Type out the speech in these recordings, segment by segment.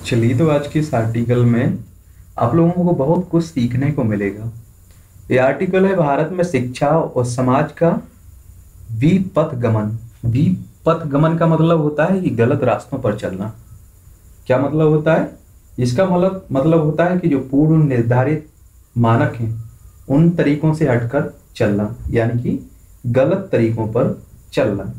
चलिए तो आज के इस आर्टिकल में आप लोगों को बहुत कुछ सीखने को मिलेगा। ये आर्टिकल है भारत में शिक्षा और समाज का विपथगमन। विपथगमन का मतलब होता है कि गलत रास्तों पर चलना। क्या मतलब होता है? इसका मतलब होता है कि जो पूर्व निर्धारित मानक हैं उन तरीकों से हटकर चलना, यानी कि गलत तरीकों पर चलना।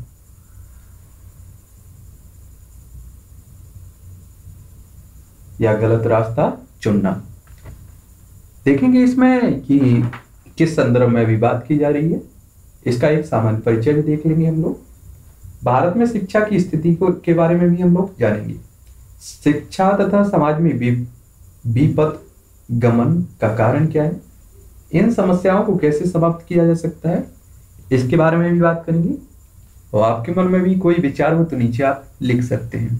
या गलत रास्ता चुनना। देखेंगे इसमें कि किस संदर्भ में अभी बात की जा रही है। इसका एक सामान्य परिचय भी देख लेंगे हम लोग। भारत में शिक्षा की स्थिति को के बारे में भी हम लोग जानेंगे। शिक्षा तथा समाज में विपथ गमन का कारण क्या है, इन समस्याओं को कैसे समाप्त किया जा सकता है, इसके बारे में भी बात करेंगे। और आपके मन में भी कोई विचार हो तो नीचे आप लिख सकते हैं।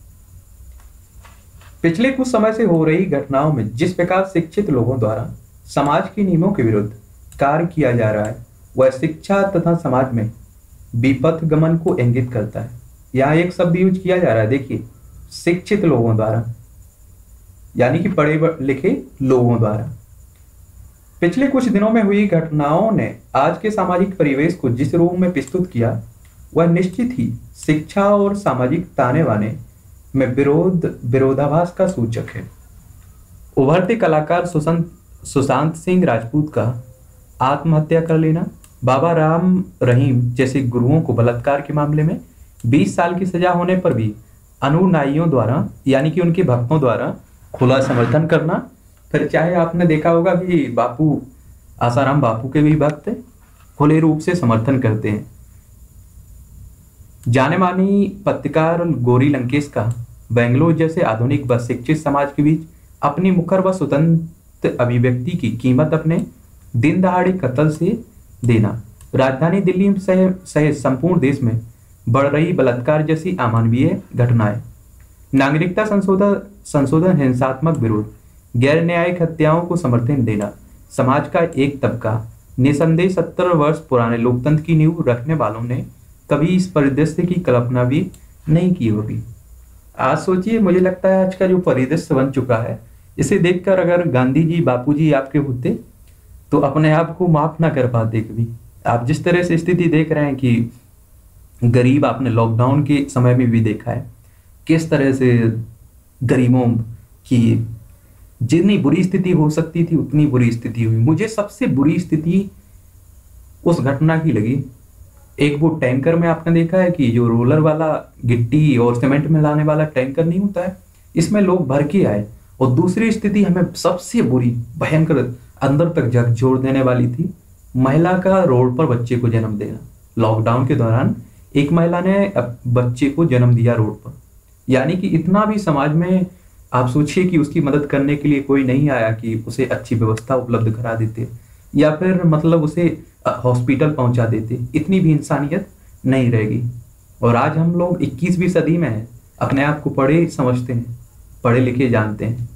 पिछले कुछ समय से हो रही घटनाओं में जिस प्रकार शिक्षित लोगों द्वारा समाज के नियमों के विरुद्ध कार्य किया जा रहा है वह शिक्षा तथा समाज में विपथ गमन को इंगित करता है। यहाँ एक शब्द यूज किया जा रहा है, देखिए, शिक्षित लोगों द्वारा, यानी कि पढ़े लिखे लोगों द्वारा। पिछले कुछ दिनों में हुई घटनाओं ने आज के सामाजिक परिवेश को जिस रूप में प्रस्तुत किया वह निश्चित ही शिक्षा और सामाजिक ताने बाने में विरोधाभास का सूचक है। उभरते कलाकार सुशांत सिंह राजपूत का आत्महत्या कर लेना, बाबा राम रहीम जैसे गुरुओं को बलात्कार के मामले में 20 साल की सजा होने पर भी अनुयायियों द्वारा, यानी कि उनके भक्तों द्वारा खुला समर्थन करना। फिर चाहे आपने देखा होगा कि बापू आसाराम बापू के भी भक्त खुले रूप से समर्थन करते हैं। जाने मानी पत्रकार गौरी लंकेश का बेंगलोर जैसे आधुनिक व शिक्षित समाज के बीच अपनी मुखर व स्वतंत्र अभिव्यक्ति की कीमत अपने दिन दहाड़े कत्ल से देना, राजधानी दिल्ली सहित संपूर्ण देश में बढ़ रही बलात्कार जैसी अमानवीय घटनाएं, नागरिकता संशोधन हिंसात्मक विरोध, गैर न्यायिक हत्याओं को समर्थन देना, समाज का एक तबका निसंदेह 70 वर्ष पुराने लोकतंत्र की नींव रखने वालों ने कभी इस परिदृश्य की कल्पना भी नहीं की होगी। आज सोचिए, मुझे लगता है आज का जो परिदृश्य बन चुका है, इसे देखकर अगर गांधी जी बापू जी आपके होते तो अपने आप को माफ ना कर पाते कभी। आप जिस तरह से स्थिति देख रहे हैं कि गरीब, आपने लॉकडाउन के समय में भी देखा है किस तरह से गरीबों की जितनी बुरी स्थिति हो सकती थी उतनी बुरी स्थिति हुई। मुझे सबसे बुरी स्थिति उस घटना की लगी, एक वो टैंकर में आपने देखा है कि जो रोलर वाला गिट्टी और सीमेंट में लाने वाला टैंकर नहीं होता है, इसमें लोग भर के आए। और दूसरी स्थिति हमें सबसे बुरी भयंकर अंदर तक झकझोर देने वाली थी, महिला का रोड पर बच्चे को जन्म देना। लॉकडाउन के दौरान एक महिला ने बच्चे को जन्म दिया रोड पर, यानी कि इतना भी समाज में आप सोचिए कि उसकी मदद करने के लिए कोई नहीं आया कि उसे अच्छी व्यवस्था उपलब्ध करा देते या फिर मतलब उसे हॉस्पिटल पहुंचा देते। इतनी भी इंसानियत नहीं रहेगी। और आज हम लोग 21वीं सदी में हैं, अपने आप को पढ़े समझते हैं, पढ़े लिखे जानते हैं।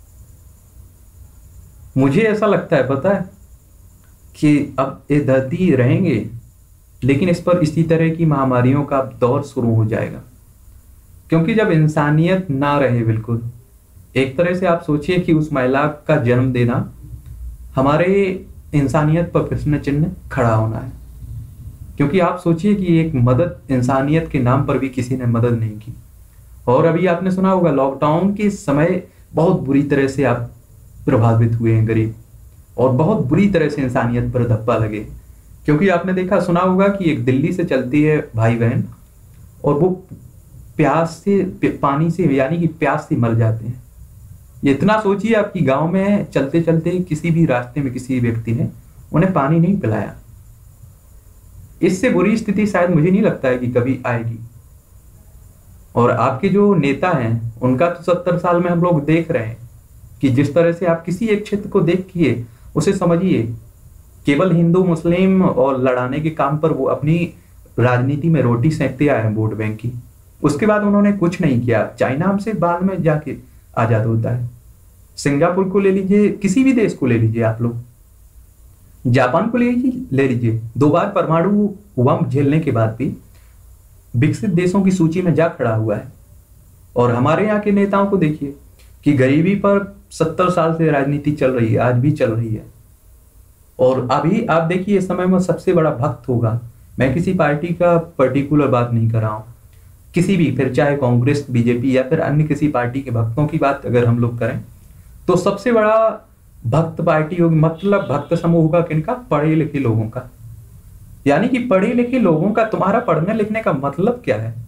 मुझे ऐसा लगता है, पता है, कि अब ये धरती रहेंगे लेकिन इस पर इसी तरह की महामारियों का दौर शुरू हो जाएगा, क्योंकि जब इंसानियत ना रहे बिल्कुल, एक तरह से आप सोचिए कि उस महिला का जन्म देना हमारे इंसानियत पर प्रश्न चिन्ह खड़ा होना है। क्योंकि आप सोचिए कि एक मदद, इंसानियत के नाम पर भी किसी ने मदद नहीं की। और अभी आपने सुना होगा लॉकडाउन के समय बहुत बुरी तरह से आप प्रभावित हुए हैं गरीब, और बहुत बुरी तरह से इंसानियत पर धब्बा लगे। क्योंकि आपने देखा सुना होगा कि एक दिल्ली से चलती है भाई बहन, और वो प्यास से, पानी से, यानी कि प्यास से मर जाते हैं। ये इतना सोचिए आपकी गांव में चलते चलते किसी भी रास्ते में किसी व्यक्ति ने उन्हें पानी नहीं पिलाया। इससे बुरी स्थिति शायद मुझे नहीं लगता है कि कभी आएगी। और आपके जो नेता हैं उनका तो 70 साल में हम लोग देख रहे हैं कि जिस तरह से आप किसी एक क्षेत्र को देखिए, उसे समझिए केवल हिंदू मुस्लिम और लड़ाने के काम पर वो अपनी राजनीति में रोटी सेकते आए हैं, वोट बैंक की। उसके बाद उन्होंने कुछ नहीं किया। चाइना हमसे बाद में जाके आजाद होता है। सिंगापुर को ले लीजिए, किसी भी देश को ले लीजिए आप लोग, जापान को ले लीजिए, 2 बार परमाणु बम झेलने के बाद भी विकसित देशों की सूची में जा खड़ा हुआ है। और हमारे यहाँ के नेताओं को देखिए, कि गरीबी पर 70 साल से राजनीति चल रही है, आज भी चल रही है। और अभी आप देखिए, इस समय में सबसे बड़ा भक्त होगा, मैं किसी पार्टी का पर्टिकुलर बात नहीं कर रहा हूँ, किसी भी, फिर चाहे कांग्रेस, बीजेपी या फिर अन्य किसी पार्टी के भक्तों की बात अगर हम लोग करें, तो सबसे बड़ा भक्त पार्टी होगी, मतलब भक्त समूह होगा किनका? पढ़े लिखे लोगों का। यानी कि पढ़े लिखे लोगों का। तुम्हारा पढ़ने लिखने का मतलब क्या है?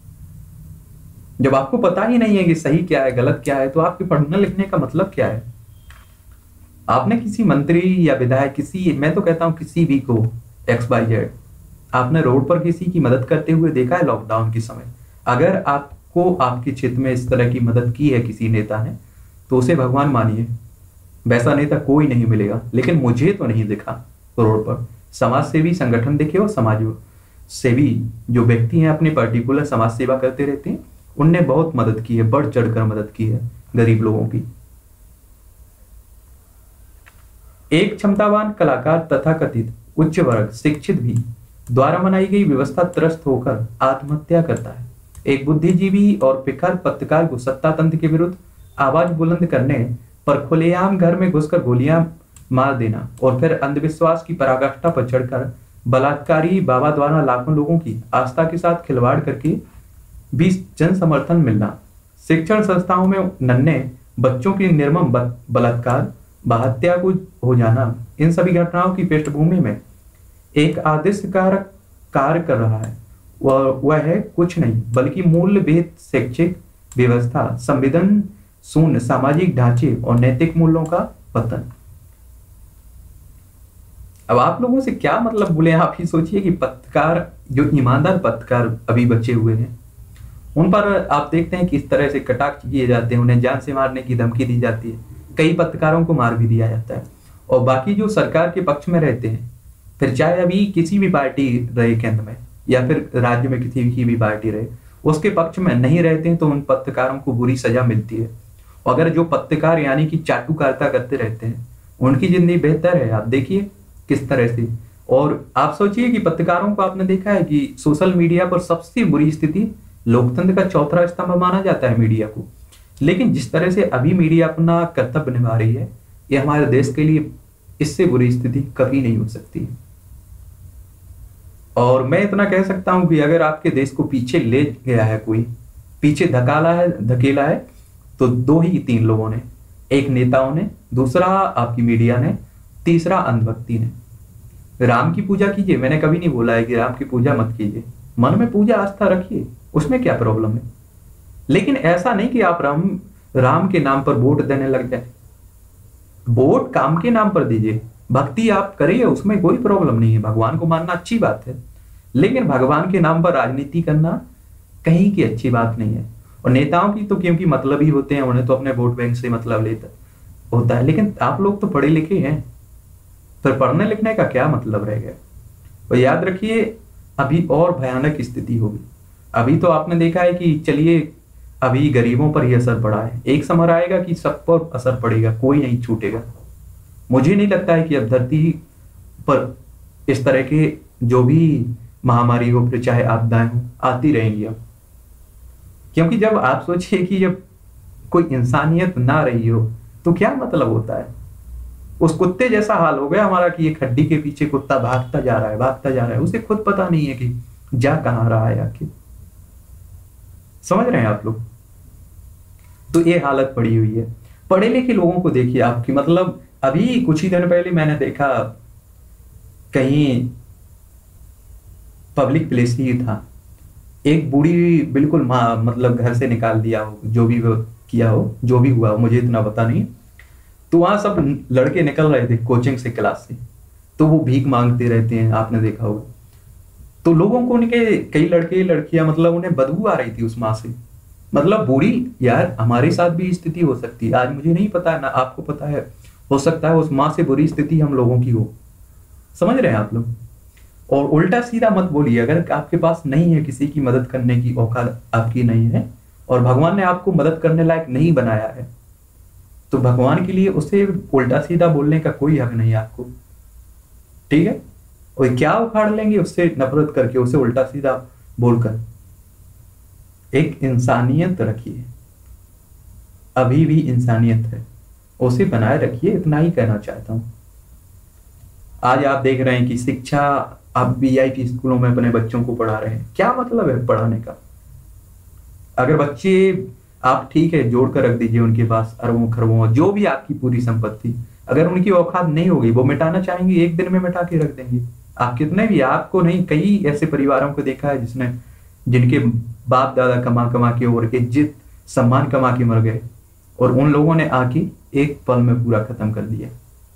जब आपको पता ही नहीं है कि सही क्या है गलत क्या है, तो आपके पढ़ने लिखने का मतलब क्या है? आपने किसी मंत्री या विधायक, किसी, मैं तो कहता हूं किसी भी को, XYZ, आपने रोड पर किसी की मदद करते हुए देखा है लॉकडाउन के समय? अगर आपको आपके क्षेत्र में इस तरह की मदद की है किसी नेता ने, तो उसे भगवान मानिए। वैसा नेता कोई नहीं मिलेगा, लेकिन मुझे तो नहीं दिखा रोड पर। समाज सेवी संगठन देखे और समाज सेवी जो व्यक्ति हैं अपने पर्टिकुलर समाज सेवा करते रहते हैं, उनने बहुत मदद की है, बढ़ चढ़कर मदद की है गरीब लोगों की। एक क्षमतावान कलाकार तथा कथित उच्च वर्ग शिक्षित भी द्वारा बनाई गई व्यवस्था त्रस्त होकर आत्महत्या करता है। एक बुद्धिजीवी और पिकर पत्रकार को सत्ता तंत्र के विरुद्ध आवाज बुलंद करने पर खुलेआम घर में घुसकर गोलियां मार देना और फिर अंधविश्वास की पराकाष्ठा पर चढ़कर बलात्कारी बाबा द्वारा लाखों लोगों की आस्था के साथ खिलवाड़ करके भी जन समर्थन मिलना, शिक्षण संस्थाओं में नन्हे बच्चों की निर्मम बलात्कार हत्या को हो जाना, इन सभी घटनाओं की पृष्ठभूमि में एक आदेशकारक कार्य कर रहा है। वह है कुछ नहीं बल्कि मूल्य भेद शैक्षिक व्यवस्था, संविधान शून्य सामाजिक ढांचे और नैतिक मूल्यों का पतन। अब आप लोगों से क्या मतलब बोले? आप ही सोचिए कि पत्रकार, जो ईमानदार पत्रकार अभी बचे हुए हैं, उन पर आप देखते हैं कि इस तरह से कटाक्ष किए जाते हैं, उन्हें जान से मारने की धमकी दी जाती है, कई पत्रकारों को मार भी दिया जाता है। और बाकी जो सरकार के पक्ष में रहते हैं, फिर चाहे अभी किसी भी पार्टी रहे केंद्र में या फिर राज्य में किसी की भी पार्टी रहे, उसके पक्ष में नहीं रहते हैं, तो उन पत्रकारों को बुरी सजा मिलती है। अगर जो पत्रकार यानी कि चाटुकारिता करते रहते हैं, उनकी जिंदगी बेहतर है। आप देखिए किस तरह से। और आप सोचिए कि पत्रकारों को आपने देखा है कि सोशल मीडिया पर सबसे बुरी स्थिति, लोकतंत्र का चौथा स्तंभ माना जाता है मीडिया को, लेकिन जिस तरह से अभी मीडिया अपना कर्तव्य निभा रही है, ये हमारे देश के लिए इससे बुरी स्थिति कभी नहीं हो सकती। और मैं इतना कह सकता हूं कि अगर आपके देश को पीछे ले गया है, कोई पीछे धकेला है, तो दो ही तीन लोगों ने, एक नेताओं ने, दूसरा आपकी मीडिया ने, तीसरा अंधभक्ति ने। राम की पूजा कीजिए, मैंने कभी नहीं बोला है कि राम की पूजा मत कीजिए, मन में पूजा आस्था रखिए, उसमें क्या प्रॉब्लम है। लेकिन ऐसा नहीं कि आप राम के नाम पर वोट देने लग जाए। वोट काम के नाम पर दीजिए, भक्ति आप करिए, उसमें कोई प्रॉब्लम नहीं है, भगवान को मानना अच्छी बात है, लेकिन भगवान के नाम पर राजनीति करना कहीं की अच्छी बात नहीं है। और नेताओं की तो क्योंकि मतलब ही होते हैं, उन्हें तो अपने वोट बैंक से मतलब लेता होता है। लेकिन आप लोग तो पढ़े लिखे हैं, फिर पढ़ने लिखने का क्या मतलब रह गया? और याद रखिए, अभी और भयानक स्थिति होगी। अभी तो आपने देखा है कि चलिए अभी गरीबों पर ही असर पड़ा है, एक समय आएगा कि सब पर असर पड़ेगा, कोई नहीं छूटेगा। मुझे नहीं लगता है कि अब धरती पर इस तरह के जो भी महामारी हो, फिर चाहे आपदाएं हो, आती रहेंगी अब। क्योंकि जब आप सोचिए कि जब कोई इंसानियत ना रही हो, तो क्या मतलब होता है? उस कुत्ते जैसा हाल हो गया हमारा कि एक हड्डी के पीछे कुत्ता भागता जा रहा है, उसे खुद पता नहीं है कि जा कहां रहा है आखिर। समझ रहे हैं आप लोग? तो ये हालत पड़ी हुई है। पढ़े लिखे लोगों को देखिए आपकी, मतलब अभी कुछ ही दिन पहले मैंने देखा, कहीं पब्लिक प्लेस ही था, एक बूढ़ी बिल्कुल मतलब घर से निकाल दिया हो, जो भी किया हो, जो भी हुआ हो, मुझे इतना पता नहीं। तो वहां सब लड़के निकल रहे थे कोचिंग से, क्लास से, तो वो भीख मांगते रहते हैं, आपने देखा होगा। तो लोगों को, उनके कई लड़के लड़कियां, मतलब उन्हें बदबू आ रही थी उस माँ से। मतलब बूढ़ी, यार हमारे साथ भी स्थिति हो सकती है, आज मुझे नहीं पता है ना आपको पता है, हो सकता है उस माँ से बुरी स्थिति हम लोगों की हो। समझ रहे हैं आप लोग? और उल्टा सीधा मत बोलिए। अगर आपके पास नहीं है, किसी की मदद करने की औकात आपकी नहीं है, और भगवान ने आपको मदद करने लायक नहीं बनाया है, तो भगवान के लिए उसे उल्टा सीधा बोलने का कोई हक नहीं है आपको। ठीक है? और क्या उखाड़ लेंगे उससे नफरत करके, उसे उल्टा सीधा बोलकर। एक इंसानियत रखिए। अभी भी इंसानियत है, उसे बनाए रखिए, इतना ही कहना चाहता हूँ। आज आप देख रहे हैं कि शिक्षा, आप वीआईपी स्कूलों में अपने बच्चों को पढ़ा रहे हैं, क्या मतलब है पढ़ाने का? अगर बच्चे, आप ठीक है जोड़ कर रख दीजिए उनके पास अरबों खरबों जो भी आपकी पूरी संपत्ति, अगर उनकी औकात नहीं होगी, वो मिटाना चाहेंगे, एक दिन में मिटा के रख देंगे। आप कितने भी, आपको नहीं, कई ऐसे परिवारों को देखा है जिसने, जिनके बाप दादा कमा कमा के और इज्जत सम्मान कमा के मर गए, और उन लोगों ने आके एक पल में पूरा खत्म कर दिया।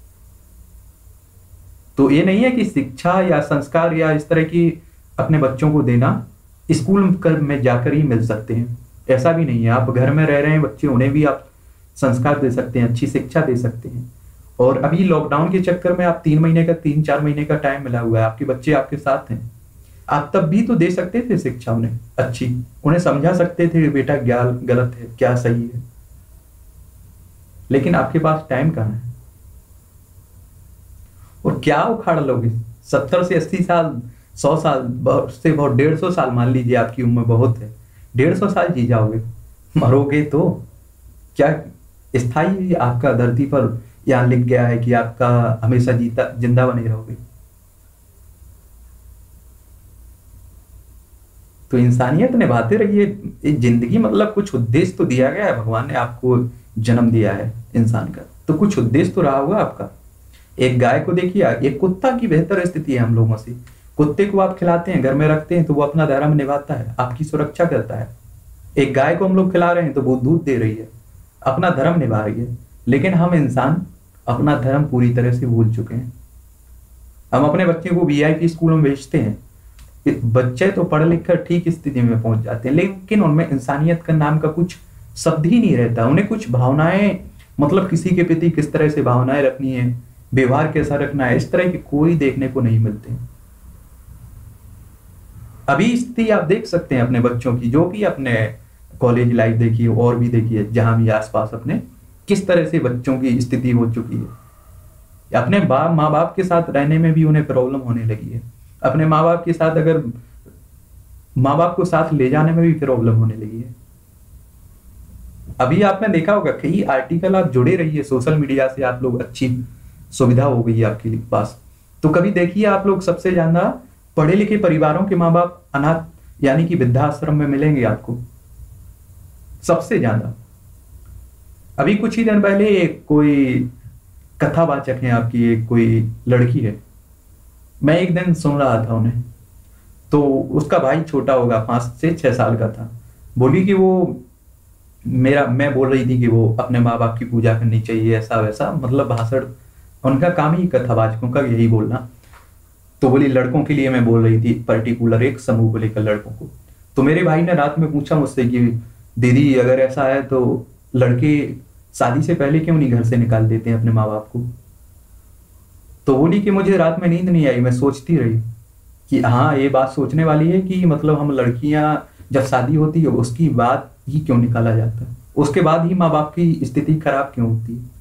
तो ये नहीं है कि शिक्षा या संस्कार या इस तरह की अपने बच्चों को देना स्कूल में जाकर ही मिल सकते हैं, ऐसा भी नहीं है। आप घर में रह रहे हैं बच्चे, उन्हें भी आप संस्कार दे सकते हैं, अच्छी शिक्षा दे सकते हैं। और अभी लॉकडाउन के चक्कर में आप 3 महीने का, 3-4 महीने का टाइम मिला हुआ है, आपके बच्चे आपके साथ हैं, आप तब भी तो दे सकते थे शिक्षा उन्हें अच्छी, उन्हें समझा सकते थे बेटा क्या गलत है क्या सही है। लेकिन आपके पास टाइम कहाँ है? और क्या उखाड़ लोगे? 70 से 80 साल, 100 साल, बहुत से बहुत 150 साल मान लीजिए, आपकी उम्र बहुत है, 150 साल जी जाओगे, मरोगे तो क्या स्थायी आपका धरती पर यहाँ लिख गया है कि आपका हमेशा जीता जिंदा बने रहोगे? तो इंसानियत निभाते रहिए। ये जिंदगी मतलब कुछ उद्देश्य तो दिया गया है, भगवान ने आपको जन्म दिया है इंसान का, तो कुछ उद्देश्य तो रहा होगा आपका। एक गाय को देखिए, एक कुत्ता की बेहतर स्थिति है हम लोगों से। कुत्ते को आप खिलाते हैं, घर में रखते हैं, तो वो अपना धर्म निभाता है, आपकी सुरक्षा करता है। एक गाय को हम लोग खिला रहे हैं तो वो दूध दे रही है, अपना धर्म निभा रही है। लेकिन हम इंसान अपना धर्म पूरी तरह से भूल चुके हैं। हम अपने बच्चे को वीआईपी स्कूलों में भेजते हैं, बच्चे तो पढ़ लिख कर ठीक स्थिति में पहुंच जाते हैं, लेकिन उनमें इंसानियत का नाम का कुछ शब्द ही नहीं रहता। उन्हें कुछ भावनाएं, मतलब किसी के प्रति किस तरह से भावनाएं रखनी है, व्यवहार कैसा रखना है, इस तरह के कोई देखने को नहीं मिलते। अभी स्थिति आप देख सकते हैं अपने बच्चों की, जो भी अपने कॉलेज लाइफ देखिए और भी देखिए, जहां भी आसपास अपने, किस तरह से बच्चों की स्थिति हो चुकी है। अपने माँ बाप के साथ रहने में भी उन्हें प्रॉब्लम होने लगी है। अपने माँ बाप के साथ, अगर माँ बाप को साथ ले जाने में भी प्रॉब्लम होने लगी है। अभी आपने देखा होगा कई आर्टिकल, आप जुड़े रहिए सोशल मीडिया से, आप लोग, अच्छी सुविधा हो गई है आपके पास। तो कभी देखिए आप लोग, सबसे ज्यादा पढ़े लिखे परिवारों के माँ बाप अनाथ यानी कि वृद्धाश्रम में मिलेंगे आपको सबसे ज्यादा। अभी कुछ ही दिन पहले एक कोई कथावाचक है आपकी, एक कोई लड़की है, मैं एक दिन सुन रहा था उन्हें, तो उसका भाई छोटा होगा, 5 से 6 साल का था। बोली कि वो मैं बोल रही थी कि वो अपने माँ बाप की पूजा करनी चाहिए, ऐसा वैसा, मतलब भाषण, उनका काम ही कथावाचकों का यही बोलना। तो बोली लड़कों के लिए मैं बोल रही थी, पर्टिकुलर एक समूह को लेकर लड़कों को। तो मेरे भाई ने रात में पूछा मुझसे कि दीदी अगर ऐसा है तो लड़के शादी से पहले क्यों नहीं घर से निकाल देते हैं अपने माँ बाप को? तो बोली कि मुझे रात में नींद नहीं आई, मैं सोचती रही कि हाँ ये बात सोचने वाली है कि मतलब हम लड़कियां जब शादी होती है उसकी बाद ही क्यों निकाला जाता है, उसके बाद ही माँ बाप की स्थिति खराब क्यों होती है।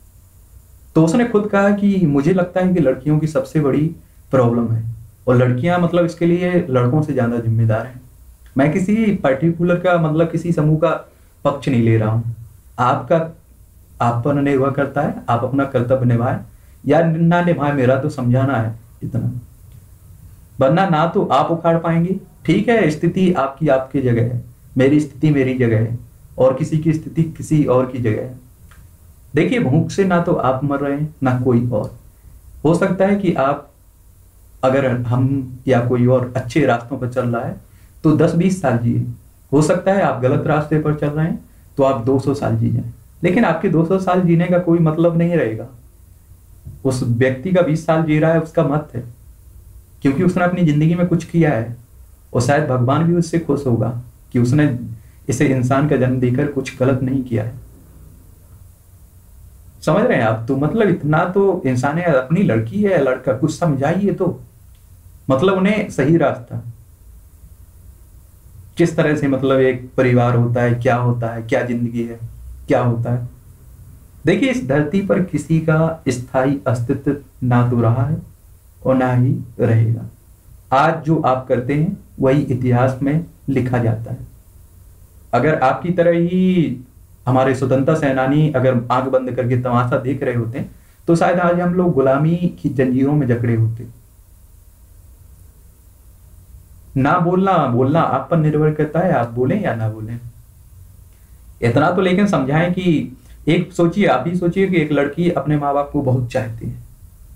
तो उसने खुद कहा कि मुझे लगता है कि लड़कियों की सबसे बड़ी प्रॉब्लम है, और लड़कियां मतलब इसके लिए लड़कों से ज्यादा जिम्मेदार हैं। मैं किसी पर्टिकुलर का, मतलब किसी समूह का पक्ष नहीं ले रहा हूं, आपका आप पर निर्भर करता है, आप अपना कर्तव्य निभाएं या ना निभाएं, मेरा तो समझाना है इतना, वरना ना तो आप उखाड़ पाएंगे। ठीक है, स्थिति आपकी आपकी जगह है, मेरी स्थिति मेरी जगह है, और किसी की स्थिति किसी और की जगह है। देखिए भूख से ना तो आप मर रहे हैं ना कोई और। हो सकता है कि आप, अगर हम या कोई और अच्छे रास्तों पर चल रहा है तो 10-20 साल जिए, हो सकता है आप गलत रास्ते पर चल रहे हैं तो आप 200 साल जी जाएं, लेकिन आपके 200 साल जीने का कोई मतलब नहीं रहेगा। उस व्यक्ति का 20 साल जी रहा है उसका मत है, क्योंकि उसने अपनी जिंदगी में कुछ किया है, और शायद भगवान भी उससे खुश होगा कि उसने इसे इंसान का जन्म देकर कुछ गलत नहीं किया है। समझ रहे हैं आप? तो मतलब इतना तो इंसान है, अपनी लड़की है लड़का, कुछ समझाइए तो, मतलब उन्हें सही रास्ता किस तरह से, मतलब एक परिवार होता है, क्या होता है, क्या जिंदगी है, क्या होता है। देखिए इस धरती पर किसी का स्थायी अस्तित्व ना तो रहा है और ना ही रहेगा। आज जो आप करते हैं वही इतिहास में लिखा जाता है। अगर आपकी तरह ही हमारे स्वतंत्रता सेनानी अगर आंख बंद करके तमाशा देख रहे होते तो शायद आज हम लोग गुलामी की जंजीरों में जकड़े होते। ना बोलना बोलना आप पर निर्भर करता है, आप बोलें या ना बोलें। इतना तो लेकिन समझाएं कि एक सोचिए, आप ही सोचिए कि एक लड़की अपने माँ बाप को बहुत चाहती है,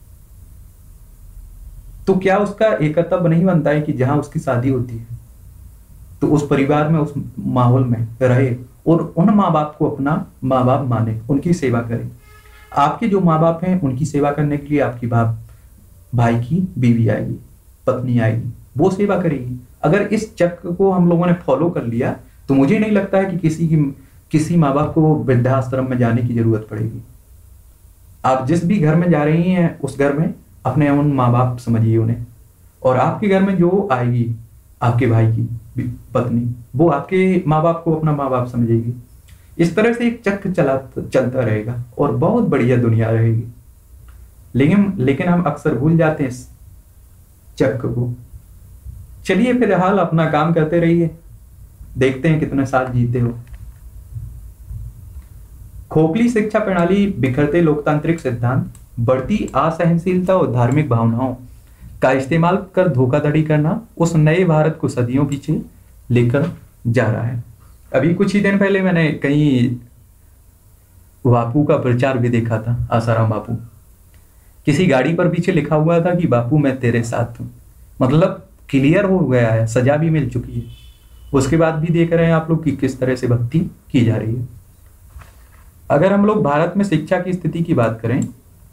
तो क्या उसका एक कर्तव्य नहीं बनता है कि जहां उसकी शादी होती है तो उस परिवार में, उस माहौल में रहे और उन माँ बाप को अपना माँ बाप माने, उनकी सेवा करे। आपके जो माँ बाप हैं उनकी सेवा करने के लिए आपकी बाप भाई की बीवी आएगी, पत्नी आएगी, वो सेवा करेगी। अगर इस चक्र को हम लोगों ने फॉलो कर लिया तो मुझे नहीं लगता है कि किसी माँ बाप को वृद्धाश्रम में जाने की जरूरत पड़ेगी। आप जिस भी घर में जा रही हैं उस घर में अपने उन माँ बाप समझिए उन्हें, और आपके घर में जो आएगी आपके भाई की पत्नी, वो आपके माँ बाप को अपना माँ बाप समझेगी। इस तरह से एक चक्र चलता रहेगा और बहुत बढ़िया दुनिया रहेगी। लेकिन हम अक्सर भूल जाते हैं इस चक्र को। चलिए फिलहाल अपना काम करते रहिए, देखते हैं कितने साल जीते हो। खोखली शिक्षा प्रणाली, बिखरते लोकतांत्रिक सिद्धांत, बढ़ती असहनशीलता और धार्मिक भावनाओं का इस्तेमाल कर धोखाधड़ी करना उस नए भारत को सदियों पीछे लेकर जा रहा है। अभी कुछ ही दिन पहले मैंने कहीं बापू का प्रचार भी देखा था, आसाराम बापू। किसी गाड़ी पर पीछे लिखा हुआ था कि बापू मैं तेरे साथ हूं। मतलब क्लियर हो गया है, सजा भी मिल चुकी है। उसके बाद भी देख रहे हैं आप लोग कि किस तरह से भक्ति की जा रही है। अगर हम लोग भारत में शिक्षा की स्थिति की बात करें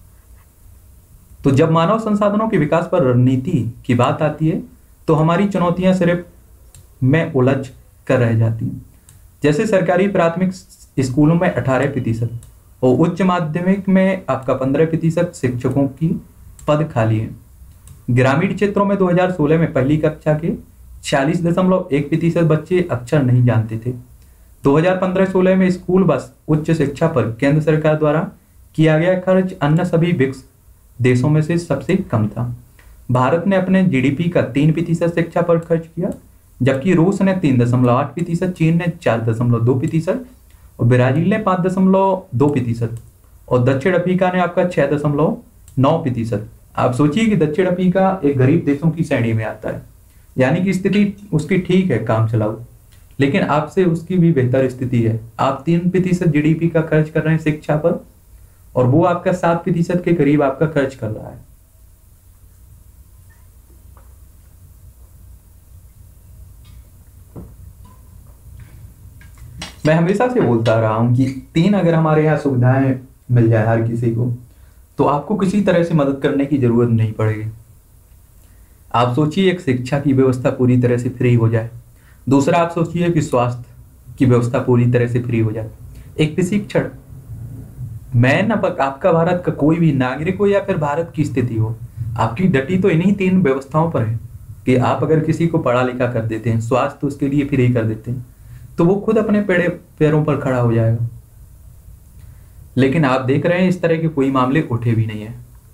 तो जब मानव संसाधनों के विकास पर रणनीति की बात आती है तो हमारी चुनौतियां सिर्फ में उलझ कर रह जाती हैं। जैसे सरकारी प्राथमिक स्कूलों में 18% और उच्च माध्यमिक में आपका 15% शिक्षकों की पद खाली है। ग्रामीण क्षेत्रों में 2016 में पहली कक्षा के 46.1% बच्चे अक्षर नहीं जानते थे। 2015-16 में स्कूल बस उच्च शिक्षा पर केंद्र सरकार द्वारा किया गया खर्च अन्य सभी विकसित देशों में से सबसे कम था। भारत ने अपने जीडीपी का 3% शिक्षा पर खर्च किया, जबकि रूस ने 3.8%, चीन ने 4.2% और ब्राजील ने 5.2% और दक्षिण अफ्रीका ने आपका 6.9%। आप सोचिए कि दक्षिण अफ्रीका एक गरीब देशों की श्रेणी में आता है, यानी कि स्थिति उसकी ठीक है, काम चलाऊ, लेकिन आपसे उसकी भी बेहतर स्थिति है। आप 3% जीडीपी का खर्च कर रहे हैं शिक्षा पर और वो आपका 7% के करीब आपका खर्च कर रहा है। मैं हमेशा से बोलता रहा हूं कि 3 अगर हमारे यहाँ सुविधाएं मिल जाए हर किसी को तो आपको किसी तरह से मदद करने की जरूरत नहीं पड़ेगी। आप सोचिए एक शिक्षा की व्यवस्था पूरी तरह से फ्री हो जाए। दूसरा, आप सोचिए कि स्वास्थ्य की व्यवस्था पूरी तरह से फ्री हो जाए। एक प्रशिक्षण, मैं न आपका भारत का कोई भी नागरिक हो या फिर भारत की स्थिति हो, आपकी डटी तो इन्हीं 3 व्यवस्थाओं पर है कि आप अगर किसी को पढ़ा लिखा कर देते हैं, स्वास्थ्य उसके लिए फ्री कर देते हैं, तो वो खुद अपने पैरों पर खड़ा हो जाएगा। लेकिन आप देख रहे हैं इस तरह के कोई मामले उठे भी नहीं है।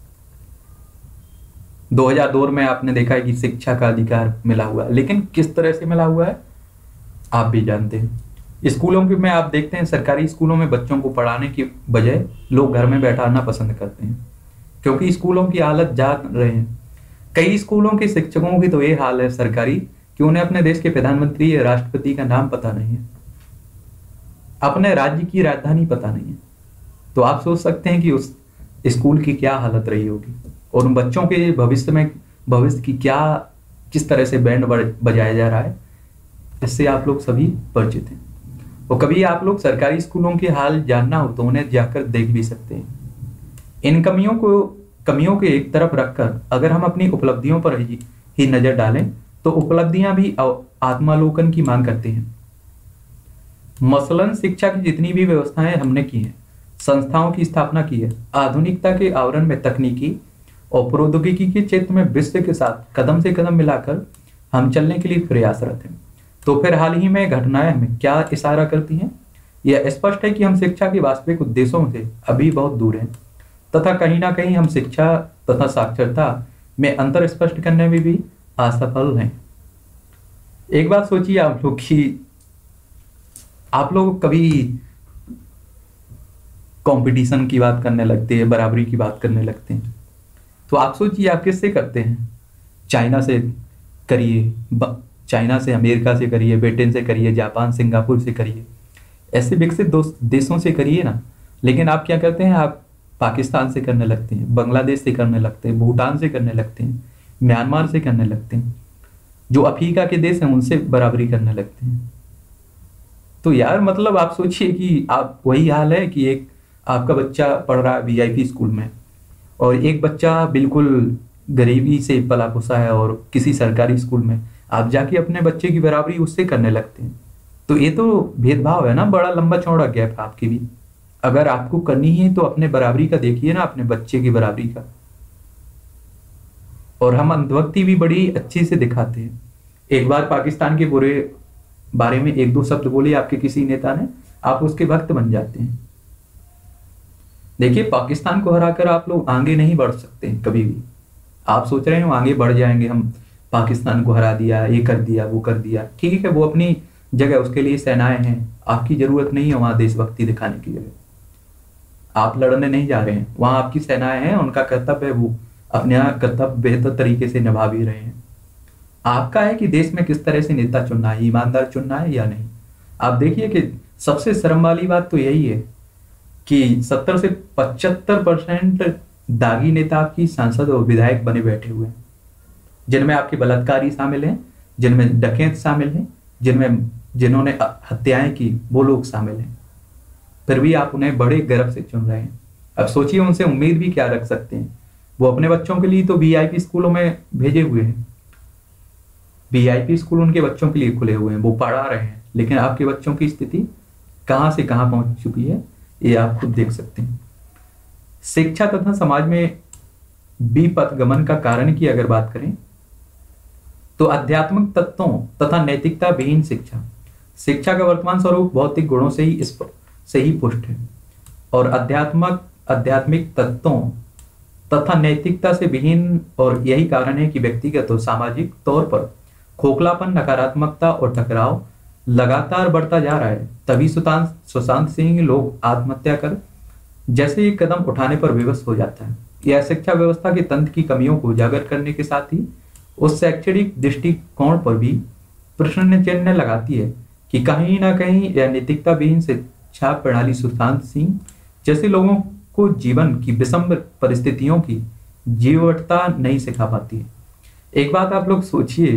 2002 में आपने देखा है कि शिक्षा का अधिकार मिला हुआ है, लेकिन किस तरह से मिला हुआ है आप भी जानते हैं। स्कूलों में आप देखते हैं, सरकारी स्कूलों में बच्चों को पढ़ाने की बजाय लोग घर में बैठाना पसंद करते हैं, क्योंकि स्कूलों की हालत जान रहे हैं। कई स्कूलों के शिक्षकों की तो ये हाल है सरकारी कि उन्हें अपने देश के प्रधानमंत्री या राष्ट्रपति का नाम पता नहीं है, अपने राज्य की राजधानी पता नहीं है। तो आप सोच सकते हैं कि उस स्कूल की क्या हालत रही होगी और उन बच्चों के भविष्य की किस तरह से बैंड बजाया जा रहा है, इससे आप लोग सभी परिचित हैं। और कभी आप लोग सरकारी स्कूलों के हाल जानना हो तो उन्हें जाकर देख भी सकते हैं। इन कमियों के एक तरफ रखकर अगर हम अपनी उपलब्धियों पर ही नजर डालें तो उपलब्धियां भी आत्मालोकन की मांग करती हैं। मसलन शिक्षा की जितनी भी व्यवस्थाएं हमने की हैं, संस्थाओं की स्थापना की है, आधुनिकता के आवरण में तकनीकी और प्रौद्योगिकी के क्षेत्र में विश्व के साथ कदम से कदम मिलाकर हम चलने के लिए प्रयासरत हैं। तो फिर हाल ही में घटनाएं हमें क्या इशारा करती हैं? यह स्पष्ट है कि हम शिक्षा के वास्तविक उद्देश्यों से अभी बहुत दूर हैं तथा कहीं ना कहीं हम शिक्षा तथा साक्षरता में अंतर स्पष्ट करने में भी असफल हैं। एक बात सोचिए आप लोग कि आप लोग कभी कंपटीशन की बात करने लगते हैं, बराबरी की बात करने लगते हैं। तो आप सोचिए आप किससे करते हैं? चाइना से करिए, चाइना से, अमेरिका से करिए, ब्रिटेन से करिए, जापान, सिंगापुर से करिए, ऐसे विकसित देशों से करिए ना। लेकिन आप क्या करते हैं? आप पाकिस्तान से करने लगते हैं, बांग्लादेश से करने लगते हैं, भूटान से करने लगते हैं, म्यांमार से करने लगते हैं, जो अफ्रीका के देश हैं उनसे बराबरी करने लगते हैं। तो यार मतलब आप सोचिए कि आप, वही हाल है कि एक आपका बच्चा पढ़ रहा है वीआईपी स्कूल में, और एक बच्चा बिल्कुल गरीबी से पला पुसा है और किसी सरकारी स्कूल में, आप जाके अपने बच्चे की बराबरी उससे करने लगते हैं। तो ये तो भेदभाव है ना, बड़ा लंबा चौड़ा गैप है आपकी भी। अगर आपको करनी है तो अपने बराबरी का देखिए ना, अपने बच्चे की बराबरी का। और हम अंधभक्ति भी बड़ी अच्छी से दिखाते हैं। एक बार पाकिस्तान के बुरे बारे में एक दो शब्द बोले आपके किसी नेता ने, आप उसके भक्त बन जाते हैं। देखिए, पाकिस्तान को हराकर आप लोग आगे नहीं बढ़ सकते कभी भी। आप सोच रहे हो आगे बढ़ जाएंगे, हम पाकिस्तान को हरा दिया, ये कर दिया, वो कर दिया। ठीक है, वो अपनी जगह, उसके लिए सेनाएं हैं, आपकी जरूरत नहीं है वहां देशभक्ति दिखाने की जगह। आप लड़ने नहीं जा रहे हैं, वहां आपकी सेनाएं हैं, उनका कर्तव्य है, वो अपने यहाँ कर्तव्य बेहतर तरीके से निभा भी रहे हैं। आपका है कि देश में किस तरह से नेता चुनना है, ईमानदार चुनना है या नहीं। आप देखिए कि सबसे शर्म वाली बात तो यही है कि 70 से 75% दागी नेता आपकी सांसद और विधायक बने बैठे हुए हैं, जिनमें आपके बलात्कारी शामिल हैं, जिनमें डकैत शामिल हैं, जिन्होंने हत्याएं की, वो लोग शामिल हैं। फिर भी आप उन्हें बड़े गर्व से चुन रहे हैं। अब सोचिए उनसे उम्मीद भी क्या रख सकते हैं। वो अपने बच्चों के लिए तो वीआईपी स्कूलों में भेजे हुए हैं, वीआईपी स्कूल उनके बच्चों के लिए खुले हुए हैं, वो पढ़ा रहे हैं। लेकिन आपके बच्चों की स्थिति कहां से कहां पहुंच चुकी है, ये आप खुद देख सकते हैं। शिक्षा तथा समाज में विपथगमन का कारण की अगर बात करें तो आध्यात्मिक तत्वों तथा नैतिकता विहीन शिक्षा। शिक्षा का वर्तमान स्वरूप भौतिक गुणों से ही पुष्ट है, और आध्यात्मिक तत्वों तथा नैतिकता से विहीन। और यही कारण है कि व्यक्तिगत और सामाजिक तौर पर खोखलापन, नकारात्मकता और टकराव लगातार बढ़ता जा रहा है। तभी सुशांत सिंह लोग आत्महत्या कर जैसे एक कदम उठाने पर विवश हो जाता है। यह शिक्षा व्यवस्था के तंत्र की कमियों को उजागर करने के साथ ही उस शैक्षणिक दृष्टिकोण पर भी प्रश्न चिन्ह लगाती है कि कहीं ना कहीं यह नैतिकता विहीन शिक्षा प्रणाली सुशांत सिंह जैसे लोगों को जीवन की विषम परिस्थितियों की जीवटता नहीं सिखा पाती है। एक बात आप लोग सोचिए,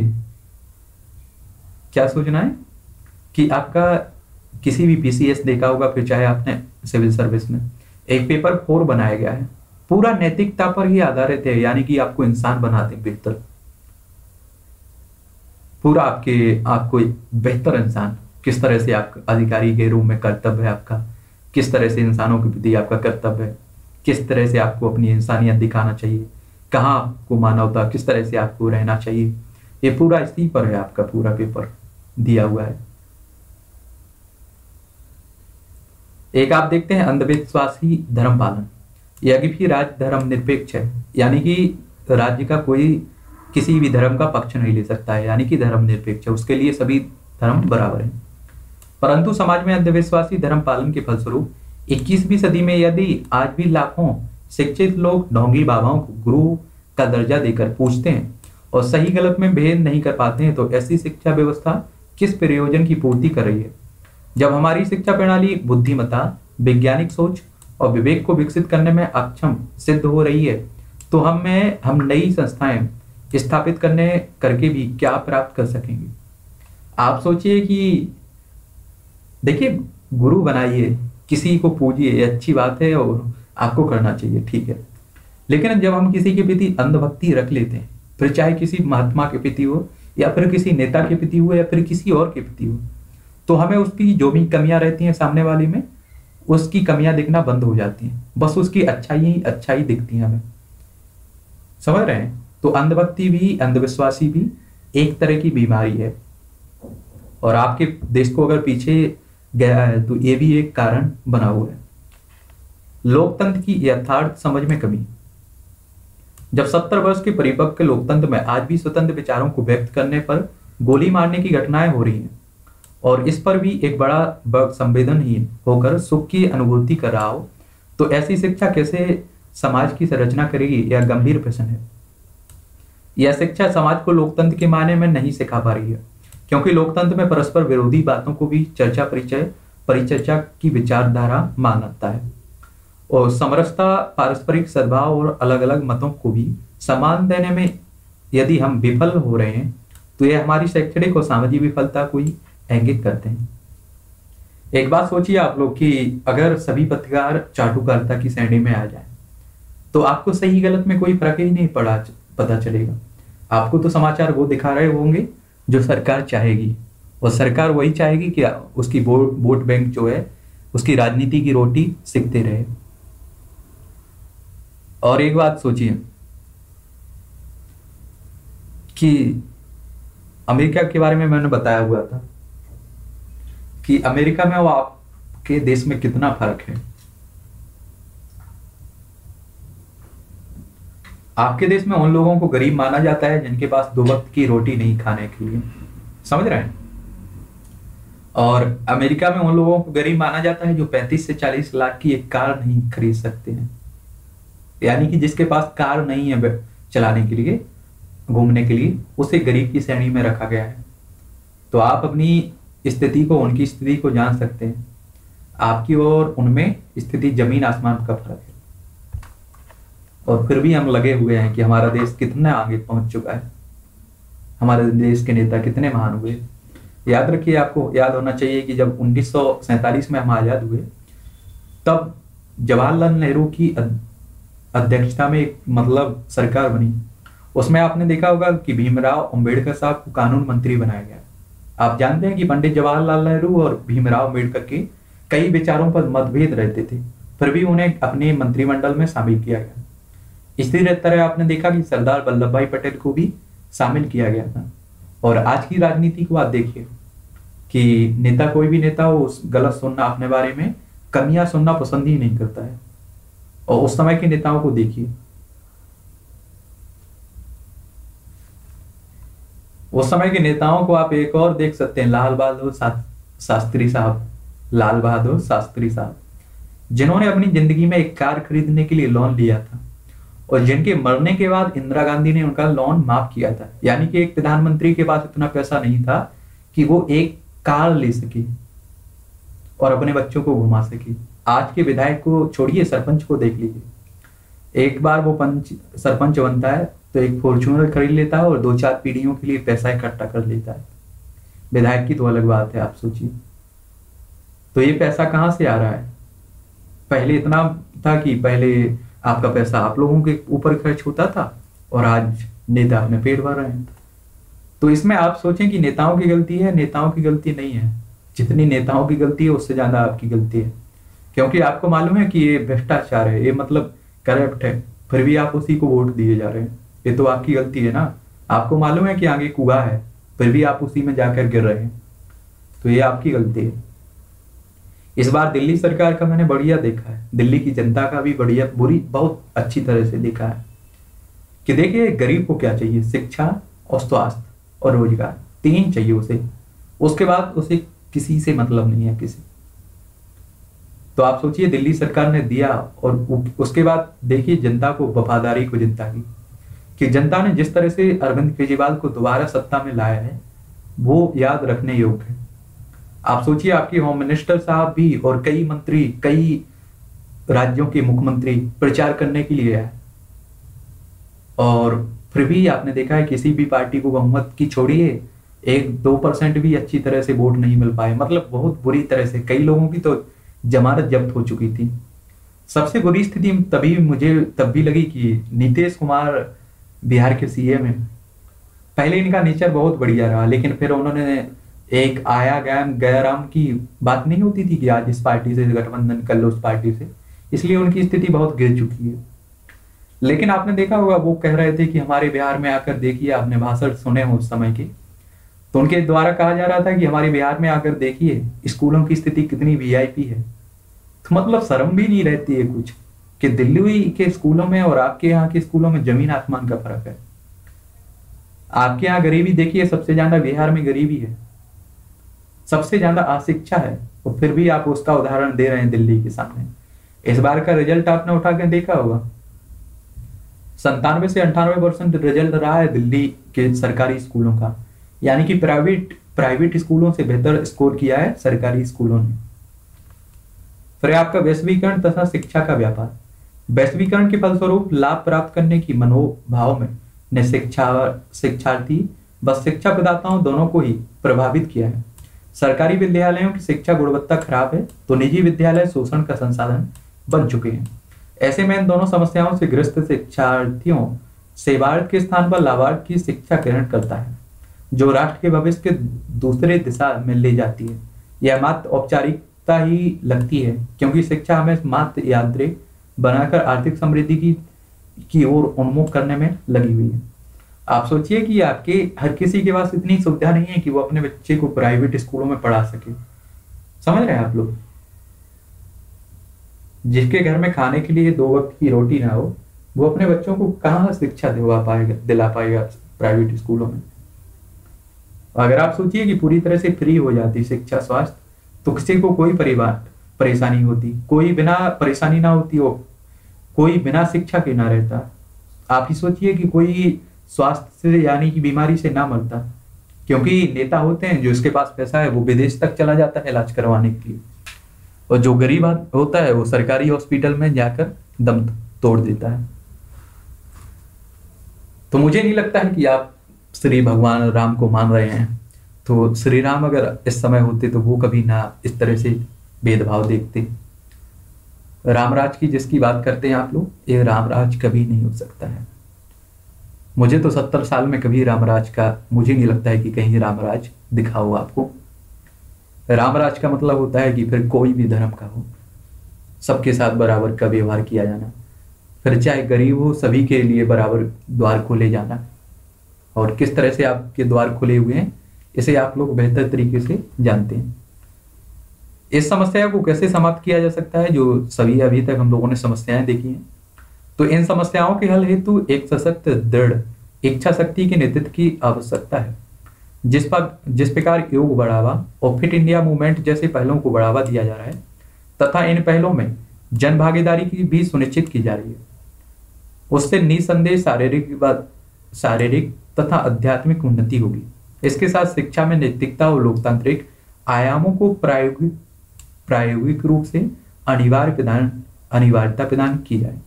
क्या सोचना है कि आपका किसी भी पीसीएस देखा होगा, फिर चाहे आपने सिविल सर्विस में, एक पेपर 4 बनाया गया है, पूरा नैतिकता पर ही आधारित है, यानी कि आपको इंसान बनाते हैं बेहतर, पूरा आपको बेहतर इंसान, किस तरह से आप अधिकारी के रूप में कर्तव्य है आपका, किस तरह से इंसानों के प्रति आपका कर्तव्य है, किस तरह से आपको अपनी इंसानियत दिखाना चाहिए, कहाँ आपको मानवता, किस तरह से आपको रहना चाहिए, ये पूरा इसी पर है, आपका पूरा पेपर दिया हुआ है। एक आप देखते हैं अंधविश्वासी धर्म पालन। यह भी राज्य धर्म निरपेक्ष है, यानी कि राज्य का कोई किसी भी धर्म का पक्ष नहीं ले सकता है, यानी कि धर्म निरपेक्ष है, उसके लिए सभी धर्म बराबर हैं। परंतु समाज में अंधविश्वासी धर्म पालन के फलस्वरूप 21वीं सदी में यदि आज भी लाखों शिक्षित लोग ढोंगी बाबाओं को गुरु का दर्जा देकर पूछते हैं और सही गलत में भेद नहीं कर पाते हैं, तो ऐसी शिक्षा व्यवस्था किस प्रयोजन की पूर्ति कर रही है? जब हमारी शिक्षा प्रणाली बुद्धिमत्ता, वैज्ञानिक सोच और विवेक को विकसित करने में अक्षम सिद्ध हो रही है, तो हम नई संस्थाएं स्थापित करके भी क्या प्राप्त कर सकेंगे? आप सोचिए कि देखिए, गुरु बनाइए, किसी को पूजिए, ये अच्छी बात है और आपको करना चाहिए, ठीक है। लेकिन जब हम किसी के प्रति अंधभक्ति रख लेते हैं, फिर चाहे किसी महात्मा के प्रति हो या फिर किसी नेता के प्रति हो या फिर किसी और के प्रति हो, तो हमें उसकी जो भी कमियां रहती हैं सामने वाले में, उसकी कमियां दिखना बंद हो जाती हैं, बस उसकी अच्छाई दिखती है हमें। समझ रहे हैं? तो अंधभक्ति भी, अंधविश्वासी भी एक तरह की बीमारी है, और आपके देश को अगर पीछे गया है तो ये भी एक कारण बना हुआ है। लोकतंत्र की यथार्थ समझ में कमी। जब 70 वर्ष के परिपक्व लोकतंत्र में आज भी स्वतंत्र विचारों को व्यक्त करने पर गोली मारने की घटनाएं हो रही हैं, और इस पर भी एक बड़ा वर्ग संवेदनहीन होकर सुख की अनुभूति कर रहा हो, तो ऐसी शिक्षा कैसे समाज की संरचना करेगी, यह गंभीर प्रश्न है। यह शिक्षा समाज को लोकतंत्र के मायने में नहीं सिखा पा रही है, क्योंकि लोकतंत्र में परस्पर विरोधी बातों को भी चर्चा परिचर्चा की विचारधारा मानता है, और समरसता, पारस्परिक सद्भाव और अलग अलग मतों को भी सम्मान देने में यदि हम विफल हो रहे हैं तो यह हमारी शैक्षणिक और सामाजिक विफलता को ही इंगित करते हैं। एक बात सोचिए आप लोग कि अगर सभी पत्रकार चाटुकारिता की श्रेणी में आ जाएं तो आपको सही गलत में कोई फर्क ही नहीं पता चलेगा। आपको तो समाचार वो दिखा रहे होंगे जो सरकार चाहेगी, और सरकार वही चाहेगी कि उसकी वोट बैंक जो है उसकी राजनीति की रोटी सिकते रहे। और एक बात सोचिए कि अमेरिका के बारे में मैंने बताया हुआ था कि अमेरिका में और आपके देश में कितना फर्क है। आपके देश में उन लोगों को गरीब माना जाता है जिनके पास 2 वक्त की रोटी नहीं खाने के लिए, समझ रहे हैं। और अमेरिका में उन लोगों को गरीब माना जाता है जो 35 से 40 लाख की एक कार नहीं खरीद सकते हैं, यानी कि जिसके पास कार नहीं है चलाने के लिए, घूमने के लिए, उसे गरीब की श्रेणी में रखा गया है। तो आप अपनी स्थिति को, उनकी स्थिति को जान सकते हैं। आपकी और उनमें स्थिति जमीन आसमान का फर्क है, और फिर भी हम लगे हुए हैं कि हमारा देश कितना आगे पहुंच चुका है, हमारे देश के नेता कितने महान हुए। याद रखिए, आपको याद होना चाहिए कि जब 1947 में हम आजाद हुए तब जवाहरलाल नेहरू की अध्यक्षता में एक सरकार बनी। उसमें आपने देखा होगा कि भीमराव अंबेडकर साहब को कानून मंत्री बनाया गया। आप जानते हैं कि पंडित जवाहरलाल नेहरू और भीमराव अंबेडकर के कई विचारों पर मतभेद रहते थे, फिर भी उन्हें अपने मंत्रिमंडल में शामिल किया गया। इसी तरह आपने देखा कि सरदार वल्लभ भाई पटेल को भी शामिल किया गया था। और आज की राजनीति को आप देखिए कि नेता, कोई भी नेता हो, गलत सुनना, अपने बारे में कमियां सुनना पसंद ही नहीं करता है। और उस समय के नेताओं को देखिए, उस समय के नेताओं को आप एक और देख सकते हैं, लाल बहादुर शास्त्री साहब, जिन्होंने अपनी जिंदगी में एक कार खरीदने के लिए लोन लिया था, और जिनके मरने के बाद इंदिरा गांधी ने उनका लोन माफ किया था। यानी कि एक प्रधानमंत्री के पास इतना पैसा नहीं था कि वो एक कार ले सके और अपने बच्चों को घुमा सके। आज के विधायक को छोड़िए, सरपंच को देख लीजिए, एक बार वो सरपंच बनता है तो एक फॉर्च्यूनर खरीद लेता है और 2-4 पीढ़ियों के लिए पैसा इकट्ठा कर लेता है। विधायक की तो अलग बात है, आप सोचिए। तो ये पैसा कहाँ से आ रहा है? पहले इतना था कि पहले आपका पैसा आप लोगों के ऊपर खर्च होता था, और आज नेता अपने पेट भर रहे हैं। तो इसमें आप सोचें कि नेताओं की गलती है? नेताओं की गलती नहीं है। जितनी नेताओं की गलती है उससे ज्यादा आपकी गलती है, क्योंकि आपको मालूम है कि ये भ्रष्टाचार है, ये करप्ट है, फिर भी आप उसी को वोट दिए जा रहे हैं। ये तो आपकी गलती है ना। आपको मालूम है कि आगे कुआं है, फिर भी आप उसी में जाकर गिर रहे हैं, तो ये आपकी गलती है। इस बार दिल्ली सरकार का मैंने बढ़िया देखा है, दिल्ली की जनता का भी बढ़िया बुरी बहुत अच्छी तरह से देखा है कि देखिए गरीब को क्या चाहिए, शिक्षा और स्वास्थ्य और रोजगार, 3 चाहिए उसे। उसके बाद उसे किसी से मतलब नहीं है, किसी। तो आप सोचिए दिल्ली सरकार ने दिया, और उसके बाद देखिए जनता को, वफादारी को जनता की, कि जनता ने जिस तरह से अरविंद केजरीवाल को दोबारा सत्ता में लाया है वो याद रखने योग्य है। आप सोचिए आपके होम मिनिस्टर साहब भी और कई मंत्री, कई राज्यों के मुख्यमंत्री प्रचार करने के लिए आए, और फिर भी आपने देखा है किसी भी पार्टी को बहुमत की छोड़िए 1-2% भी अच्छी तरह से वोट नहीं मिल पाए। बहुत बुरी तरह से कई लोगों की तो जमानत जब्त हो चुकी थी। सबसे बुरी स्थिति मुझे तब भी लगी कि नीतीश कुमार बिहार के सीएम है। पहले इनका नेचर बहुत बढ़िया रहा, लेकिन फिर उन्होंने एक आया गया राम की बात नहीं होती थी कि आज इस पार्टी से गठबंधन कर लो, उस पार्टी से, इसलिए उनकी स्थिति बहुत गिर चुकी है। लेकिन आपने देखा होगा वो कह रहे थे कि हमारे बिहार में आकर देखिए, आपने भाषण सुने हो उस समय के, तो उनके द्वारा कहा जा रहा था कि हमारे बिहार में आकर देखिए स्कूलों की स्थिति कितनी वीआईपी है। तो शर्म भी नहीं रहती है कुछ कि दिल्ली के स्कूलों में और आपके यहाँ के स्कूलों में जमीन आसमान का फर्क है। आपके यहाँ गरीबी देखिए, सबसे ज्यादा बिहार में गरीबी है, सबसे ज्यादा अशिक्षा है, और फिर भी आप उसका उदाहरण दे रहे हैं दिल्ली के सामने। इस बार का रिजल्ट आपने उठा के देखा होगा, 97 से 98% रिजल्ट रहा है दिल्ली के सरकारी स्कूलों का। यानी कि प्राइवेट स्कूलों से बेहतर स्कोर किया है सरकारी स्कूलों ने। फिर आपका वैश्वीकरण तथा शिक्षा का व्यापार। वैश्वीकरण के फलस्वरूप लाभ प्राप्त करने की मनोभाव में ने शिक्षार्थी व शिक्षा प्रदाताओं दोनों को ही प्रभावित किया है। सरकारी विद्यालयों की शिक्षा गुणवत्ता खराब है तो निजी विद्यालय शोषण का संसाधन बन चुके हैं। ऐसे में इन दोनों समस्याओं से ग्रस्त शिक्षार्थियों सेवार्थ के स्थान पर लाभार्थ की शिक्षा ग्रहण करता है, जो राष्ट्र के भविष्य के दूसरे दिशा में ले जाती है। यह मात्र औपचारिकता ही लगती है, क्योंकि शिक्षा हमें मात्र यांत्रिक बनाकर आर्थिक समृद्धि की ओर उन्मुख करने में लगी हुई है। आप सोचिए कि आपके हर किसी के पास इतनी सुविधा नहीं है कि वो अपने बच्चे को प्राइवेट स्कूलों में पढ़ा सके। समझ रहे हैं आप लोग? जिसके घर में खाने के लिए 2 वक्त की रोटी ना हो, वो अपने बच्चों को कहाँ शिक्षा दिला पाएगा प्राइवेट स्कूलों में। अगर आप सोचिए कि पूरी तरह से फ्री हो जाती शिक्षा स्वास्थ्य, तो किसी को कोई परेशानी होती, कोई बिना परेशानी ना होती, हो कोई बिना शिक्षा के ना रहता। आप ही सोचिए कि कोई स्वास्थ्य से यानी कि बीमारी से ना मरता, क्योंकि नेता होते हैं जो इसके पास पैसा है वो विदेश तक चला जाता है इलाज करवाने के लिए, और जो गरीब होता है वो सरकारी हॉस्पिटल में जाकर दम तोड़ देता है। तो मुझे नहीं लगता है कि आप श्री भगवान राम को मान रहे हैं। तो श्री राम अगर इस समय होते तो वो कभी ना इस तरह से भेदभाव देखते। रामराज की जिसकी बात करते हैं आप लोग, ये रामराज कभी नहीं हो सकता है। मुझे तो 70 साल में कभी रामराज का मुझे नहीं लगता है कि कहीं रामराज दिखा हो आपको। रामराज का मतलब होता है कि फिर कोई भी धर्म का हो, सबके साथ बराबर का व्यवहार किया जाना, फिर चाहे गरीब हो सभी के लिए बराबर द्वार खोले जाना। और किस तरह से आपके द्वार खुले हुए हैं इसे आप लोग बेहतर तरीके से जानते हैं। इस समस्या को कैसे समाप्त किया जा सकता है, जो सभी अभी तक हम लोगों ने समस्याएं देखी हैं। तो इन समस्याओं के हल हेतु एक सशक्त दृढ़ इच्छा शक्ति के नेतृत्व की आवश्यकता है। जिस प्रकार योग बढ़ावा और फिट इंडिया मूवमेंट जैसे पहलों को बढ़ावा दिया जा रहा है तथा इन पहलों में जन भागीदारी की भी सुनिश्चित की जा रही है, उससे निसंदेह शारीरिक तथा आध्यात्मिक उन्नति होगी। इसके साथ शिक्षा में नैतिकता और लोकतांत्रिक आयामों को प्रायोगिक रूप से अनिवार्यता प्रदान की जाए।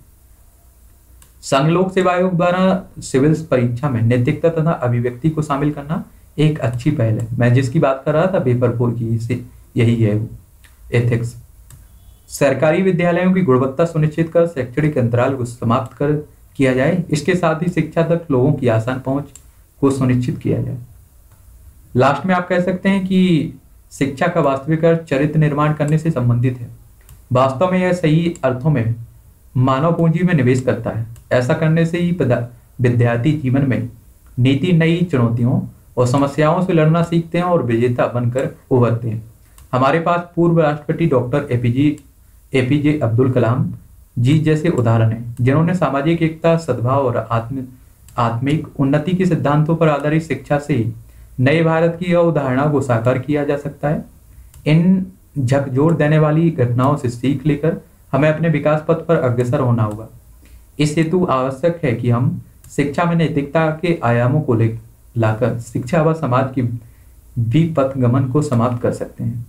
संघ लोक सेवा आयोग द्वारा सिविल परीक्षा में नैतिकता तथा अभिव्यक्ति को शामिल करना एक अच्छी पहल है। मैं जिसकी बात कर रहा था पेपर 4 की, यही है एथिक्स। सरकारी विद्यालयों की गुणवत्ता सुनिश्चित कर शैक्षणिक अंतराल को समाप्त कर किया जाए। इसके साथ ही शिक्षा तक लोगों की आसान पहुंच को सुनिश्चित किया जाए। लास्ट में आप कह सकते हैं कि शिक्षा का वास्तविक अर्थ चरित्र निर्माण करने से संबंधित है। वास्तव में यह सही अर्थों में मानव पूंजी में निवेश करता है। ऐसा करने से ही विद्यार्थी जीवन में नई चुनौतियों और समस्याओं से लड़ना सीखते हैं और विजेता बनकर उभरते हैं। हमारे पास पूर्व राष्ट्रपति डॉक्टर एपीजे अब्दुल कलाम जी जैसे उदाहरण हैं, जिन्होंने सामाजिक एकता, सद्भाव और आत्मिक उन्नति के सिद्धांतों पर आधारित शिक्षा से ही नए भारत की अवधारणा को साकार किया जा सकता है। इन झकझोर देने वाली घटनाओं से सीख लेकर हमें अपने विकास पथ पर अग्रसर होना होगा। इस हेतु आवश्यक है कि हम शिक्षा में नैतिकता के आयामों को लाकर शिक्षा व समाज की भी पथगमन को समाप्त कर सकते हैं।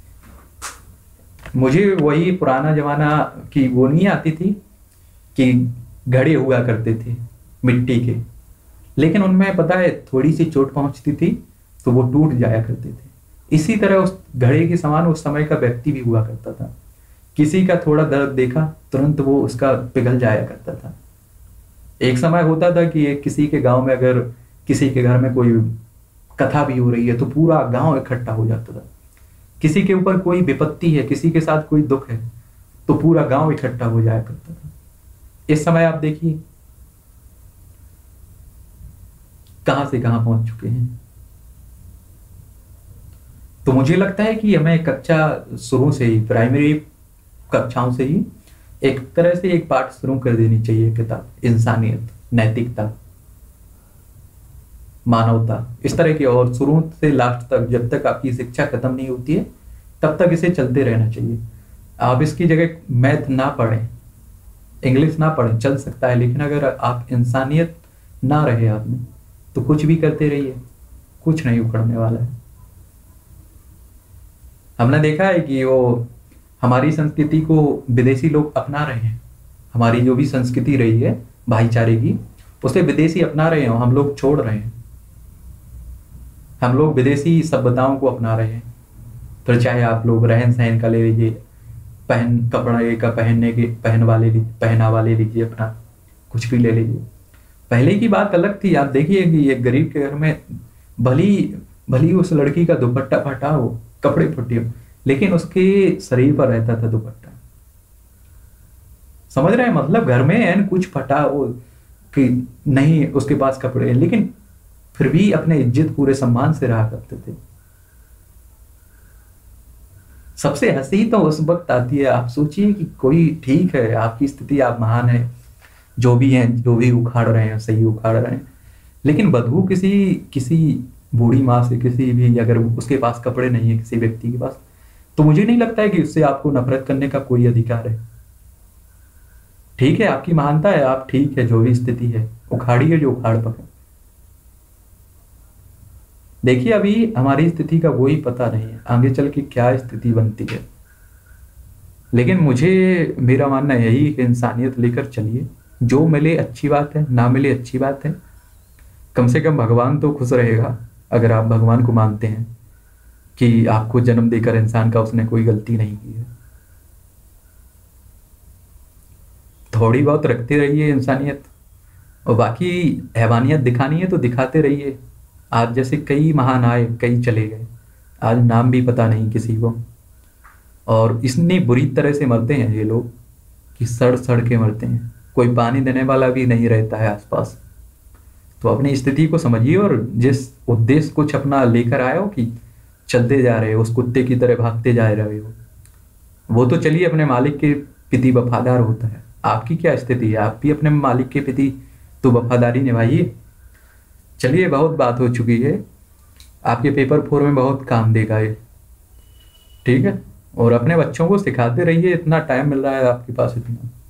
मुझे वही पुराना जमाना की वो नहीं आती थी कि घड़े हुआ करते थे मिट्टी के, लेकिन उनमें पता है थोड़ी सी चोट पहुंचती थी तो वो टूट जाया करते थे। इसी तरह उस घड़े के समान उस समय का व्यक्ति भी हुआ करता था। किसी का थोड़ा दर्द देखा तुरंत वो उसका पिघल जाया करता था। एक समय होता था कि किसी के गांव में अगर किसी के घर में कोई कथा भी हो रही है तो पूरा गांव इकट्ठा हो जाता था। किसी के ऊपर कोई विपत्ति है, किसी के साथ कोई दुख है तो पूरा गांव इकट्ठा हो जाया करता था। इस समय आप देखिए कहां से कहां पहुंच चुके हैं। तो मुझे लगता है कि हमें कक्षा शुरू से ही, प्राइमरी कक्षाओं से ही एक तरह से एक पाठ शुरू कर देनी चाहिए। किताब इंसानियत, नैतिकता, मानवता, इस तरह की, और शुरू से लास्ट तक जब तक आपकी शिक्षा खत्म नहीं होती है तब तक इसे चलते रहना चाहिए। आप इसकी जगह मैथ ना पढ़ें, इंग्लिश ना पढ़ें, चल सकता है, लेकिन अगर आप इंसानियत ना रहे आप में, तो कुछ भी करते रहिए, कुछ नहीं उखड़ने वाला है। हमने देखा है कि वो हमारी संस्कृति को विदेशी लोग अपना रहे हैं। हमारी जो भी संस्कृति रही है भाईचारे की, उसे विदेशी अपना रहे हैं और हम लोग छोड़ रहे हैं। हम लोग विदेशी सभ्यताओं को अपना रहे हैं। फिर चाहे आप लोग रहन सहन का ले लीजिए, कपड़े का पहनावा ले लीजिए, अपना कुछ भी ले लीजिए। पहले की बात अलग थी। आप देखिए कि एक गरीब के घर में भली भली उस लड़की का दुपट्टा फटा हो, कपड़े फटे हो, लेकिन उसके शरीर पर रहता था दुपट्टा। समझ रहे हैं मतलब, घर में एन कुछ फटा हो कि नहीं उसके पास कपड़े हैं, लेकिन फिर भी अपने इज्जत पूरे सम्मान से रहा करते थे। सबसे हंसी तो उस वक्त आती है, आप सोचिए कि कोई, ठीक है आपकी स्थिति, आप महान है, जो भी हैं, जो भी उखाड़ रहे हैं सही उखाड़ रहे हैं, लेकिन बदबू किसी किसी बूढ़ी माँ से, किसी भी, अगर उसके पास कपड़े नहीं है किसी व्यक्ति के पास, तो मुझे नहीं लगता है कि उससे आपको नफरत करने का कोई अधिकार है। ठीक है आपकी महानता है, आप ठीक है जो भी स्थिति है उखाड़िए जो उखाड़ पके। देखिए अभी हमारी स्थिति का कोई पता नहीं है आगे चल के क्या स्थिति बनती है, लेकिन मुझे, मेरा मानना यही है कि इंसानियत लेकर चलिए। जो मिले अच्छी बात है, ना मिले अच्छी बात है, कम से कम भगवान तो खुश रहेगा अगर आप भगवान को मानते हैं कि आपको जन्म देकर इंसान का उसने कोई गलती नहीं की है। थोड़ी बहुत रखते रहिए इंसानियत, और बाकी हैवानियत दिखानी है तो दिखाते रहिए। आज जैसे कई महान आए, कई चले गए, आज नाम भी पता नहीं किसी को, और इतनी बुरी तरह से मरते हैं ये लोग कि सड़ सड़ के मरते हैं, कोई पानी देने वाला भी नहीं रहता है आसपास। तो अपनी स्थिति को समझिए, और जिस उद्देश्य कुछ अपना लेकर आए हो कि चलते जा रहे हो, उस कुत्ते की तरह भागते जा रहे हो, वो तो चलिए अपने मालिक के प्रति वफादार होता है। आपकी क्या स्थिति है? आप भी अपने मालिक के प्रति तो वफादारी निभाइए। चलिए बहुत बात हो चुकी है, आपके पेपर 4 में बहुत काम देगा ये, ठीक है? और अपने बच्चों को सिखाते रहिए, इतना टाइम मिल रहा है आपके पास इतना।